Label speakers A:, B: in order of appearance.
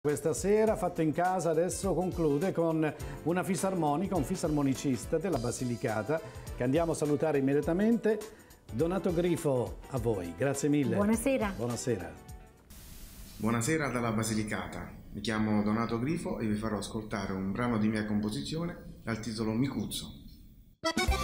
A: Questa sera Fatto in Casa adesso conclude con una fisarmonica, un fisarmonicista della Basilicata che andiamo a salutare immediatamente. Donato Grifo, a voi, grazie mille.
B: Buonasera.
A: Buonasera.
C: Buonasera dalla Basilicata, mi chiamo Donato Grifo e vi farò ascoltare un brano di mia composizione dal titolo Micuzzo.